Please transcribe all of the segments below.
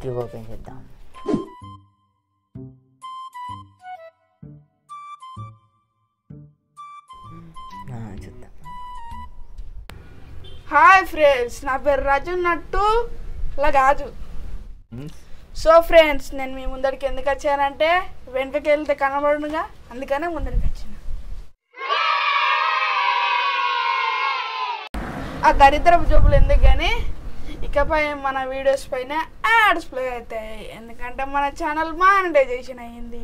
YouTube open చేద్దాం. చూద్దాం. Hi friends, నా పేరు రాజు నట్టు లగాజు. సో ఫ్రెండ్స్, నేను మీ ముందరికి ఎందుకు వచ్చానంటే వెనుకకి వెళ్తే కనబడుగా, అందుకనే ముందరికి వచ్చాను. ఆ దరిద్రపు జబ్బులు ఎందుకు కానీ ఇకపై మన వీడియోస్ పైన యాడ్స్ ప్లే అవుతాయి, ఎందుకంటే మన ఛానల్ మానిటైజేషన్ అయ్యింది.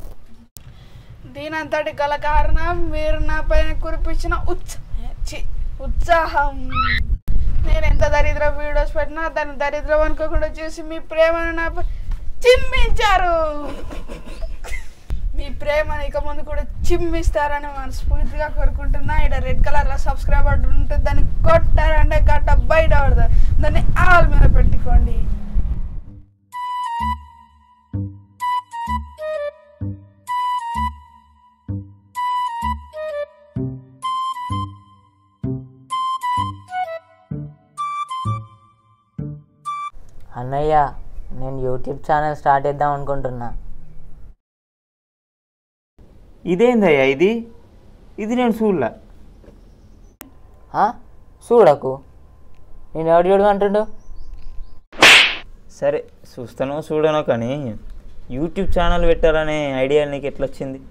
దీనంతటి గల కారణం మీరు నా పైన కురిపించిన ఉత్సాహం. నేను ఎంత దరిద్ర వీడియోస్ పెట్టినా దాన్ని దరిద్రం అనుకోకుండా చూసి మీ ప్రేమను నాపై చిమ్మించారు. మీ ప్రేమను ఇక ముందు కూడా చిమ్మిస్తారని మనస్ఫూర్తిగా కోరుకుంటున్నా. ఇక్కడ రెడ్ కలర్లో సబ్స్క్రైబ్ బటన్ ఉంటుంది, దాన్ని కొట్టారంటే గట్ట బయట పడతారు, దాన్ని ఆల్ మీద పెట్టుకోండి. అన్నయ్య, నేను యూట్యూబ్ ఛానల్ స్టార్ట్ చేద్దాం అనుకుంటున్నా. ఇదేందయ్యా ఇది నేను చూడలా. చూడకు, నేను ఎవడు చూడు అంటుండు. సరే చూస్తానో చూడనో కానీ యూట్యూబ్ ఛానల్ పెట్టాలనే ఐడియా నీకు ఎట్లా వచ్చింది?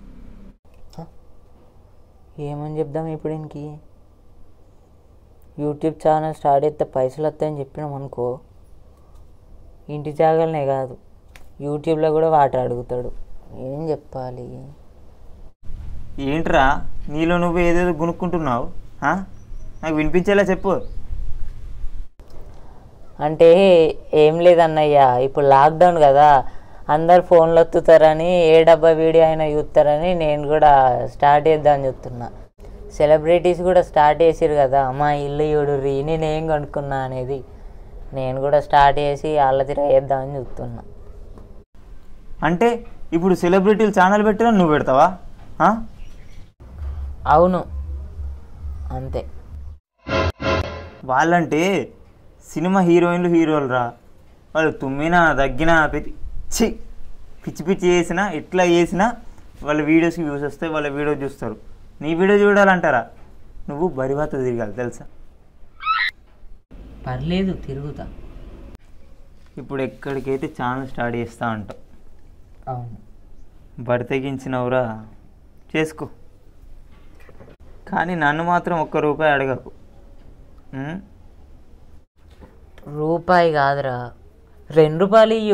ఏమని చెప్దాం ఇప్పుడు ఇంకి? యూట్యూబ్ ఛానల్ స్టార్ట్ చేస్తే పైసలు వస్తాయని చెప్పినాం అనుకో, ఇంటి జాగాలనే కాదు యూట్యూబ్లో కూడా వాటర్ అడుగుతాడు. ఏం చెప్పాలి? ఏంట్రా నీలో నువ్వు ఏదేదో గునుక్కుంటున్నావు? నాకు వినిపించేలా చెప్పు. అంటే ఏం లేదన్నయ్య, ఇప్పుడు లాక్డౌన్ కదా, అందరు ఫోన్లు వత్తుతారని ఏ డబ్బా వీడియో అయినా చూస్తారని నేను కూడా స్టార్ట్ చేద్దామని చెప్తున్నా. సెలబ్రిటీస్ కూడా స్టార్ట్ చేసిరు కదా, మా ఇల్లు చూడుర్రి నేనేం కొనుక్కున్నా అనేది. నేను కూడా స్టార్ట్ చేసి వాళ్ళ తిరగేద్దామని చూస్తున్నా. అంటే ఇప్పుడు సెలబ్రిటీలు ఛానల్ పెట్టినా నువ్వు పెడతావా? అవును, అంతే. వాళ్ళంటే సినిమా హీరోలు రా. వాళ్ళు తుమ్మినా దగ్గినా పిచ్చి పిచ్చి చేసినా ఎట్లా చేసినా వాళ్ళ వీడియోస్కి వ్యూస్ వస్తాయి, వాళ్ళ వీడియో చూస్తారు. నీ వీడియో చూడాలంటారా? నువ్వు బరివాత తిరగాలి తెలుసా? పర్లేదు, తిరుగుతా. ఇప్పుడు ఎక్కడికైతే ఛానల్ స్టార్ట్ చేస్తా అంటావు. అవును, బరి తెగించినవురా, చేసుకో. కానీ నన్ను మాత్రం ₹1 అడగకు. రూపాయి కాదురా, ₹2 ఇయ్యు.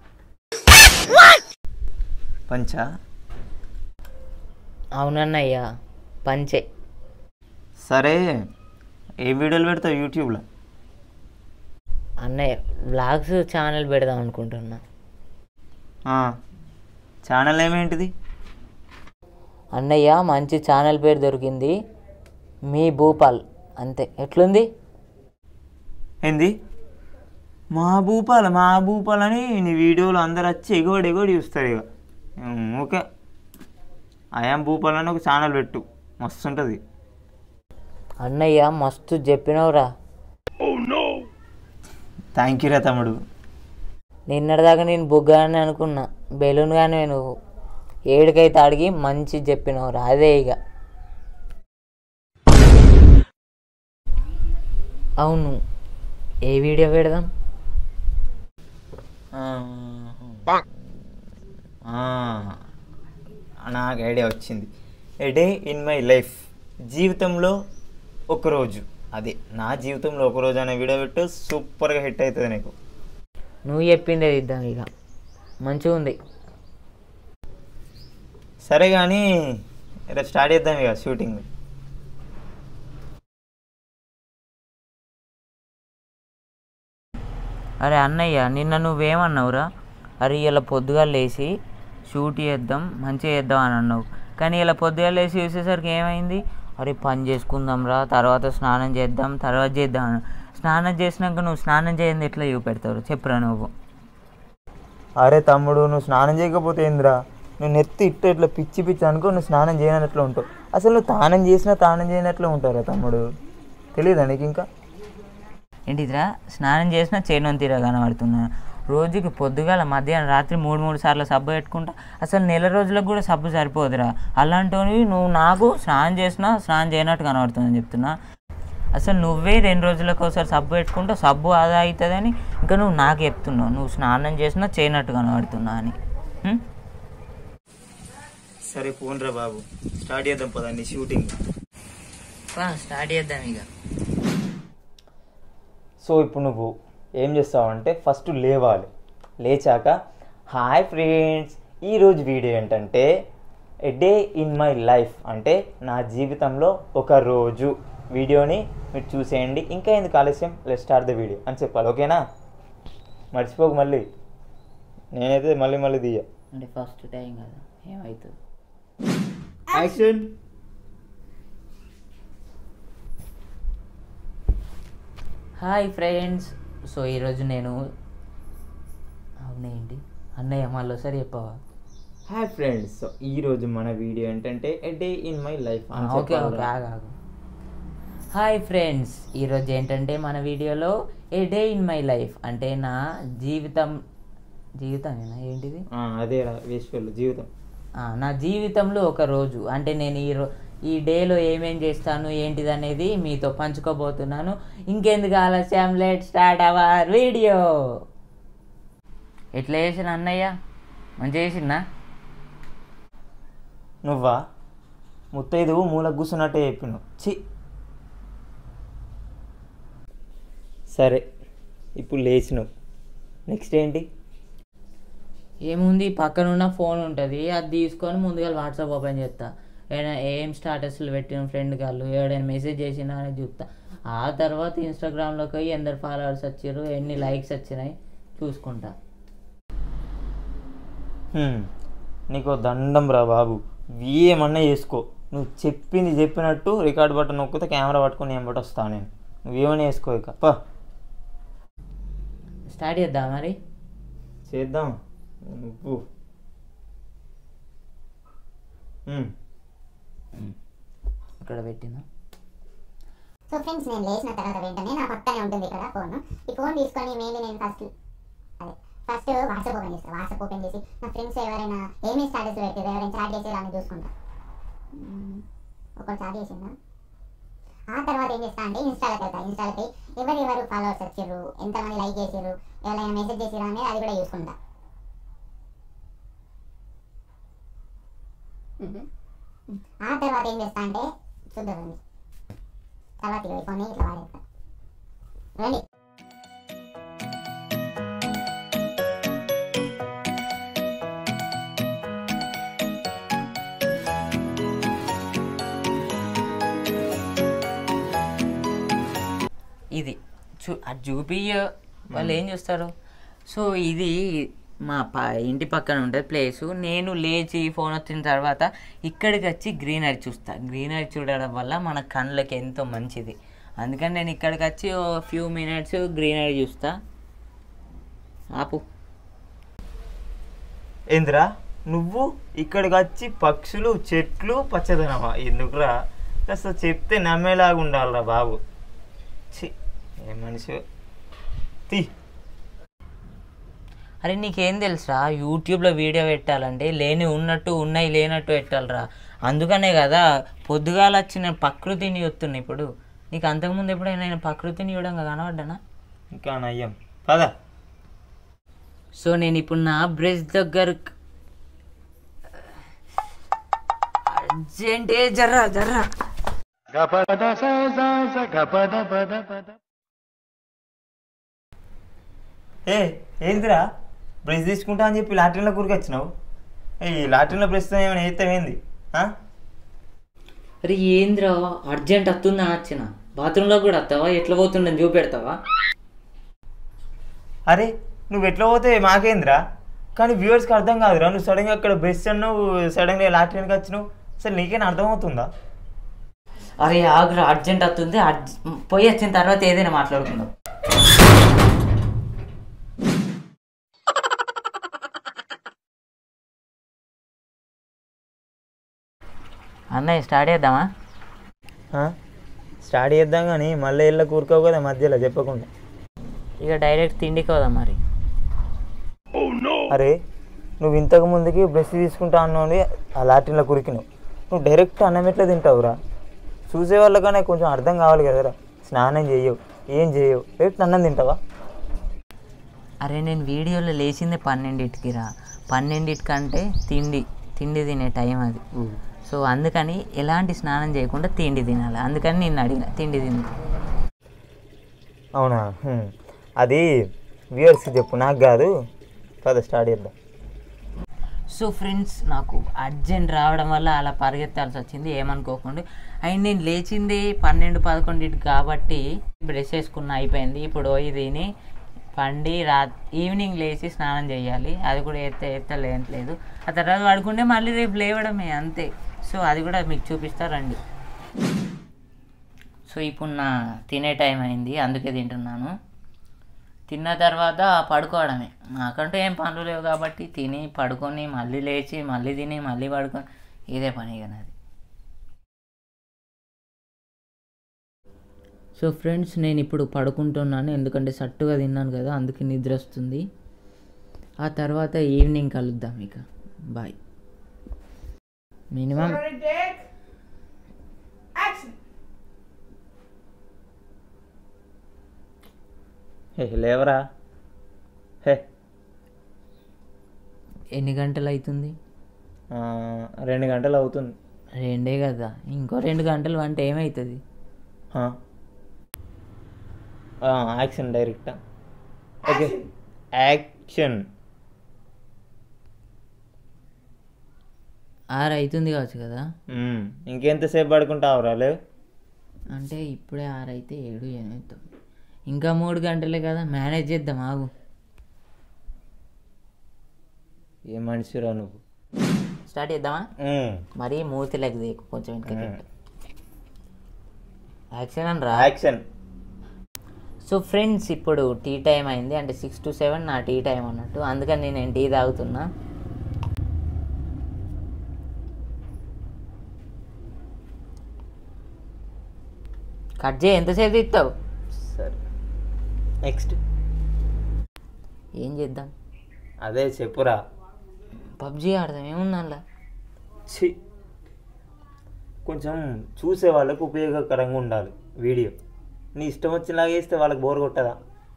పంచా? అవునన్నయ్య, పంచే. సరే, ఏ వీడియోలు పెడతావు యూట్యూబ్లో? అన్నయ్య, వ్లాగ్స్ ఛానల్ పెడదాం అనుకుంటున్నా. ఛానల్ ఏమేంటిది? అన్నయ్య, మంచి ఛానల్ పేరు దొరికింది, మీ భూపాల్. అంతే, ఎట్లుంది? ఏంది మా భూపాల్ అని నీ వీడియోలు అందరు వచ్చి ఎగోడి చూస్తారు. ఇక ఓకే, ఐయామ్ భూపాల్ అని ఒక ఛానల్ పెట్టు, మస్తు ఉంటుంది. అన్నయ్య, మస్తు చెప్పినవురా. థ్యాంక్ యూ రా తమ్ముడు. నిన్నటిదాకా నేను బుగ్గాని అనుకున్నా, బెలూన్గానే నువ్వు. ఏడుకైతే అడిగి మంచి చెప్పినవురా, అదే ఇక. అవును, ఏ వీడియో పెడదాం? నాకు ఐడియా వచ్చింది. A day in my life, జీవితంలో ఒకరోజు. అదే నా జీవితంలో ఒకరోజు అనే వీడియో పెట్టు, సూపర్గా హిట్ అవుతుంది నీకు. నువ్వు చెప్పిందే ఇద్దాం ఇక, మంచిగా ఉంది. సరే కానీ రేపు స్టార్ట్ చేద్దాం ఇక షూటింగ్. అరే అన్నయ్య, నిన్న నువ్వేమన్నావురా? అరే ఇలా పొద్దుగా లేచి షూట్ చేద్దాం, మంచిగా చేద్దాం అని అన్నావు. కానీ ఇలా పొద్దుగా లేచి చూసేసరికి ఏమైంది? అరే పని చేసుకుందాం రా, తర్వాత స్నానం చేద్దాం, తర్వాత చేద్దాం అన్న. స్నానం చేసినాక నువ్వు స్నానం చేయండి ఎట్లా చూపెడతావు చెప్పురా నువ్వు? అరే తమ్ముడు, నువ్వు స్నానం చేయకపోతే ఏందిరా? నువ్వు నెత్తి ఇట్లా పిచ్చి అనుకో, నువ్వు స్నానం చేయనట్లు ఉంటావు. అసలు నువ్వు తానం చేసినా తానం చేయనట్లు ఉంటావురా తమ్ముడు, తెలియదా నీకు? ఇంకా ఏంటిదిరా? స్నానం చేసినా చేను తీరా కనబడుతున్నా. రోజుకి పొద్దుగాల మధ్యాహ్నం రాత్రి 3 సార్లు సబ్బు పెట్టుకుంటా. అసలు నెల రోజులకు కూడా సబ్బు సరిపోదురా. అలాంటివి నువ్వు నాకు స్నానం చేయనట్టు కనబడుతుందని చెప్తున్నా. అసలు నువ్వే 2 రోజులకు ఒకసారి సబ్బు పెట్టుకుంటా, సబ్బు ఆదా అవుతుందని ఇంకా నువ్వు నాకు చెప్తున్నావు. నువ్వు స్నానం చేసినా చేయనట్టు కనబడుతున్నా అని. సరే పోన్రా బాబు, స్టార్ట్ చేద్దాం పదండి షూటింగ్. స్టార్ట్ చేద్దాం ఇక. సో ఇప్పుడు నువ్వు ఏం చేస్తావంటే ఫస్ట్ లేవాలి. లేచాక హాయ్ ఫ్రెండ్స్, ఈరోజు వీడియో ఏంటంటే a day in my life, అంటే నా జీవితంలో ఒక రోజు వీడియోని మీరు చూసేయండి. ఇంకా ఎందుకు ఆలస్యం, లెట్స్ స్టార్ట్ ద వీడియో అని చెప్పాలి. ఓకేనా? మర్చిపోకు మళ్ళీ. నేనైతే మళ్ళీ తీయ అంటే ఫస్ట్ టైం కదా, ఏమవుతుంది. యాక్షన్. Hi friends. సో ఈరోజు నేను అవునేంటి అన్నయ్య మళ్ళీ ఒకసారి చెప్పవా? హాయ్ ఫ్రెండ్స్, సో ఈరోజు మన వీడియో ఏంటంటే a day in my life. Okay ఆగు. హాయ్ ఫ్రెండ్స్, ఈరోజు ఏంటంటే మన వీడియోలో a day in my life అంటే నా జీవితమేనా ఏంటిది? అదే జీవితం. నా జీవితంలో ఒక రోజు అంటే నేను ఈ డేలో ఏమేం చేస్తాను ఏంటిది అనేది మీతో పంచుకోబోతున్నాను. ఇంకెందుకు ఆలస్యం, లెట్ స్టార్ట్ అవర్ వీడియో. ఎట్లా చేసిన అన్నయ్య? మంచిగా చేసినా? నువ్వా ముత్తైదువు మూలకు కూర్చున్నట్టే చెప్పినావు. సరే ఇప్పుడు లేచినావు, నెక్స్ట్ ఏంటి? ఏముంది, పక్కనున్న ఫోన్ ఉంటుంది, అది తీసుకొని ముందుగా వాట్సాప్ ఓపెన్ చేస్తా. ఏం స్టాటస్లు పెట్టిన ఫ్రెండ్ వాళ్ళు ఎవడైనా మెసేజ్ చేసినా అని చూస్తా. ఆ తర్వాత ఇన్స్టాగ్రామ్లోకి పోయి ఎందరు ఫాలోవర్స్ వచ్చారు, ఎన్ని లైక్స్ వచ్చినాయి చూసుకుంటా. నీకు దండం రా బాబు, ఏమన్నా చేసుకో. నువ్వు చెప్పినట్టు రికార్డ్ బటన్ నొక్కితే కెమెరా పట్టుకొని ఏం బట్టి వస్తా నేను. నువ్వేమన్నా వేసుకో. ఇక స్టార్ట్ చేద్దాం మరి. చేద్దాం. నువ్వు ఇక్కడ పెట్టినా. సో ఫ్రెండ్స్, నేను లేచిన తర్వాత వెంటనే నా పక్కనే ఉంటుంది ఇక్కడ ఫోన్. ఈ ఫోన్ తీసుకొని మెయిన్లీ నేను ఫస్ట్ వాట్సాప్ ఓపెన్ చేస్తాను. వాట్సాప్ ఓపెన్ చేసి నా ఫ్రెండ్స్ ఎవరైనా ఏమేమి స్టాటస్ పెట్టారు, ఎవరైనా చాట్ చేసారు అని చూసుకుంటా. ఒకరు చాట్ చేసిందా? ఆ తర్వాత ఏం చేస్తా అంటే ఇన్స్టాలోకి వెళ్తా. ఇన్స్టాలకి ఎవరెవరు ఫాలోవర్స్ వచ్చారు, ఎంతమంది లైక్ చేసారు, ఎవరైనా మెసేజ్ చేసారు అనేది అది కూడా చూసుకుంటా. ఆ తర్వాత ఏం చేస్తా అంటే చూద్దాం తర్వాత కొన్ని ఇట్లా వాడేస్తా. రండి. ఇది అది చూపియ్య వాళ్ళు ఏం చూస్తారు. సో ఇది మా ఇంటి పక్కన ఉంటుంది ప్లేసు. నేను లేచి ఫోన్ వచ్చిన తర్వాత ఇక్కడికి వచ్చి గ్రీనరీ చూస్తా. గ్రీనరీ చూడడం వల్ల మన కళ్ళకి ఎంతో మంచిది. అందుకని నేను ఇక్కడికి వచ్చి ఓ ఫ్యూ మినిట్స్ గ్రీనరీ చూస్తా. ఆపు. ఏంద్రా నువ్వు ఇక్కడికి వచ్చి పక్షులు, చెట్లు, పచ్చదనమా? ఎందుకురా? అసలు చెప్తే నమ్మేలాగా ఉండాలిరా బాబు. ఏ మనిషి తీ. అరే నీకేం తెలుసురా, యూట్యూబ్లో వీడియో పెట్టాలంటే లేని ఉన్నట్టు, ఉన్నాయి లేనట్టు పెట్టాలరా. అందుకనే కదా పొద్దుగాల వచ్చి నేను ప్రకృతిని చూస్తున్నా. ఇప్పుడు నీకు అంతకుముందు ఎప్పుడైనా నేను ప్రకృతిని చూడంగా కనబడ్డానా? ఇంకా నయ్యం పద. సో నేను ఇప్పుడు నా బ్రష్ దగ్గర అర్జెంటే జర్రా ఏందిరా బ్రష్ తీసుకుంటా అని చెప్పి లాట్రిన్లో కూరికి వచ్చినావు. ఈ లాట్రిన్లో బ్రష్ ఏమైనా వేస్తావేంది? అరే ఏంద్రా అర్జెంట్ వస్తుందా? వచ్చిన బాత్రూంలో కూడా వస్తావా? ఎట్లా పోతుండని చూపెడతావా? అరే నువ్వు ఎట్లా పోతే మాకేంద్రా, కానీ వ్యూవర్స్కి అర్థం కాదురా. నువ్వు సడన్గా అక్కడ బ్రష్ అన్నావు, సడన్గా లాట్రిన్కి వచ్చినావు. అసలు నీకేనా అర్థమవుతుందా? అరే ఆగ్రా అర్జెంట్ వస్తుంది, పోయి వచ్చిన తర్వాత ఏదైనా మాట్లాడుకుందాం. అన్నయ్య స్టార్ట్ చేద్దామా? స్టార్ట్ చేద్దాం కానీ మళ్ళీ ఇళ్ళ కూరుకోవు కదా మధ్యలో చెప్పకుండా. ఇక డైరెక్ట్ తిండికి పోదాం మరి. అరే నువ్వు ఇంతకు ముందుకి బ్రష్ తీసుకుంటా అన్నోని ఆ లాటిన్లో కురికినావు, నువ్వు డైరెక్ట్ అన్నం ఎట్లా తింటావురా? చూసే వాళ్ళకనే కొంచెం అర్థం కావాలి కదరా. స్నానం చేయవు, ఏం చేయవు, డైరెక్ట్ అన్నం తింటావా? అరే నేను వీడియోలో లేచిందే 12కి రా. 12కంటే తిండి తినే టైం అది. సో అందుకని ఎలాంటి స్నానం చేయకుండా తిండి తినాలి. అందుకని నేను అడిగిన తిండి తిని. అవునా? అది వ్యూవర్స్కి చెప్పు, నాకు కాదు. పద స్టార్ట్ చేద్దాం. సో ఫ్రెండ్స్, నాకు అర్జెంట్ రావడం వల్ల అలా పరిగెత్తాల్సి వచ్చింది, ఏమనుకోకుండా. అండ్ నేను లేచింది 12-11 కాబట్టి బ్రష్ వేసుకున్న అయిపోయింది. ఇప్పుడు తిని పండి ఈవినింగ్ లేచి స్నానం చేయాలి. అది కూడా ఎత్తలేదు. ఆ తర్వాత పడుకుంటే మళ్ళీ రేపు లేవడమే, అంతే. సో అది కూడా మీకు చూపిస్తారండి. సో ఇప్పుడు నా తినే టైం అయింది, అందుకే తింటున్నాను. తిన్న తర్వాత పడుకోవడమే. నాకంటూ ఏం పనులు లేవు కాబట్టి తిని పడుకొని మళ్ళీ లేచి మళ్ళీ తిని మళ్ళీ పడుకొని ఇదే పని ఇక నాది. సో ఫ్రెండ్స్, నేను ఇప్పుడు పడుకుంటున్నాను, ఎందుకంటే సట్టుగా తిన్నాను కదా, అందుకే నిద్ర వస్తుంది. ఆ తర్వాత ఈవినింగ్ కలుద్దాం ఇక. బాయ్. మినిమం లేవరా. హే, ఎన్ని గంటలు అవుతుంది? 2 గంటలు అవుతుంది. 2 కదా, ఇంకో 2 గంటలు అంటే ఏమవుతుంది? యాక్షన్ డైరెక్టా? Okay, action. 6 అవుతుంది కావచ్చు కదా. ఇంకెంతసేపు పడుకుంటావురా? లేవు అంటే ఇప్పుడే 6 అయితే 7, 8, 9, ఇంకా 3 గంటలే కదా, మేనేజ్ చేద్దాం. ఆగు. ఏ మనిషిరా నువ్వు. స్టార్ట్ చేద్దామా? మరీ మూతిలోకి దిగు, కొంచెం ఇంకా యాక్షన్ అని రా. యాక్షన్. సో ఫ్రెండ్స్, ఇప్పుడు టీ టైం అయింది. అంటే 6 to 7 నా టీ టైం అన్నట్టు, అందుకని నేను టీ తాగుతున్నా. కట్ చేయి, ఎంతసేపు తీస్తావు? సరే, నెక్స్ట్ ఏం చేద్దాం? అదే చెప్పురా. పబ్జీ ఆడదాం, ఏముంది అలా. కొంచెం చూసే వాళ్ళకు ఉపయోగకరంగా ఉండాలి వీడియో. నీ ఇష్టం వచ్చినలాగా వేస్తే వాళ్ళకి బోర్ కొట్టదా?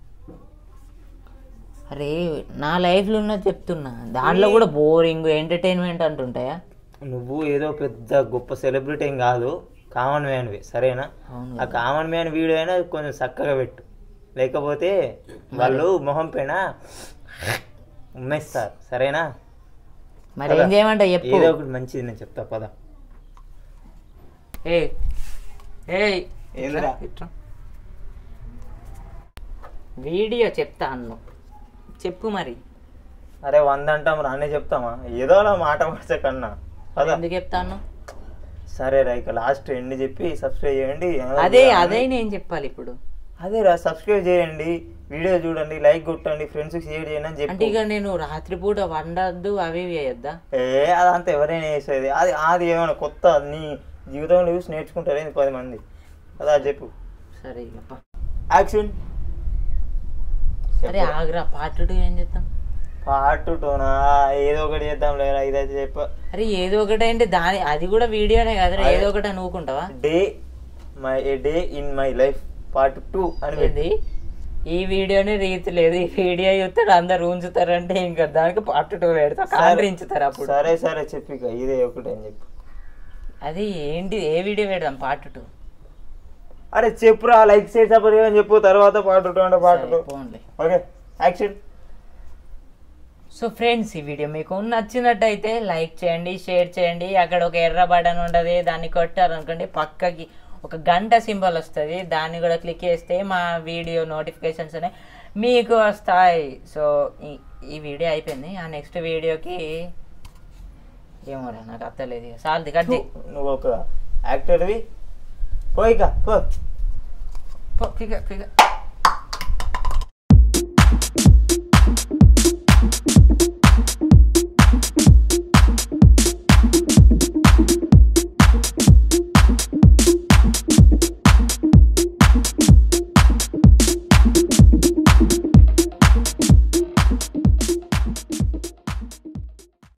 అరే నా లైఫ్లో ఉన్నది చెప్తున్నా, దాంట్లో కూడా బోరింగ్ ఎంటర్టైన్మెంట్ అంటుంటాయా? నువ్వు ఏదో పెద్ద గొప్ప సెలబ్రిటీ ఏం కాదు, కామన్ మ్యాన్వి, సరేనా? ఆ కామన్ మ్యాన్ వీడియో అయినా కొంచెం చక్కగా పెట్టు, లేకపోతే వాళ్ళు మొహం పైన ఉమ్మేస్తారు, సరేనా? మరి ఏం చేయమంటా చెప్పు. ఏదో ఒకటి మంచిది నేను చెప్తా, పద. వీడియో చెప్తా అన్ను, చెప్పు మరి. అరే 100 అంటాం రానే చెప్తామా? ఏదో అలా మాట పడితే కన్నా ఎందుకు చెప్తాను? సరే రా, ఇక లాస్ట్ ఎండ్ చెప్పి సబ్స్క్రైబ్ చేయండి. అదే నేను చెప్పాలి ఇప్పుడు. అదే రా, సబ్స్క్రైబ్ చేయండి, వీడియో చూడండి, లైక్ కొట్టండి, ఫ్రెండ్స్ షేర్ చేయండి అని చెప్పి. అంటే ఇక నేను రాత్రిపూట వండద్దు అవి వేయద్దా? అదంతా ఎవరైనా చేసేది. అది ఏమైనా కొత్త నీ జీవితంలో చూసి నేర్చుకుంటారు 10 మంది, అదా చెప్పు. సరే యాక్షన్. సరే ఆగ్రా, పార్ట్ 2 ఏం చేద్దాం? పార్ట్ 2నా? ఏదో ఒకటి చేద్దాం లేదా, ఇదైతే చెప్ప. అరే ఏదో ఒకటి అంటే అది కూడా వీడియోనే కదరా, ఏదో ఒకటి అనుకుంటావా? A day in my life part 2 అనేది. ఈ వీడియోనే రీతి లేదు, ఈ వీడియో చూస్తాడు అందరు ఉంచుతారంటే ఇంకా దానికి పార్ట్ 2 పెడతా, కాండ్రించుతారు అప్పుడు. సరే సరే చెప్పి ఇదే ఒకటి అని చెప్పు. అది ఏంటి, ఏ వీడియో పెడదాం పార్ట్ 2? అరే చెప్పురా, లైక్ షేర్ సపోర్ట్ అని చెప్పు, తర్వాత పార్ట్ 2 అంటే part 2. Okay, action. So friends, ఈ వీడియో మీకు నచ్చినట్టయితే లైక్ చేయండి, షేర్ చేయండి. అక్కడ ఒక ఎర్ర బటన్ ఉంటుంది, దాన్ని కొట్టారనుకోండి పక్కకి ఒక గంట సింబల్ వస్తుంది, దాన్ని కూడా క్లిక్ చేస్తే మా వీడియో నోటిఫికేషన్స్ అనేవి మీకు వస్తాయి. సో ఈ వీడియో అయిపోయింది. ఆ నెక్స్ట్ వీడియోకి ఏమోరా నాకు అర్థలేదు, సాల్ది కట్. నువ్వు ఒక యాక్టర్వి, పోయిక పో. ఫిగర్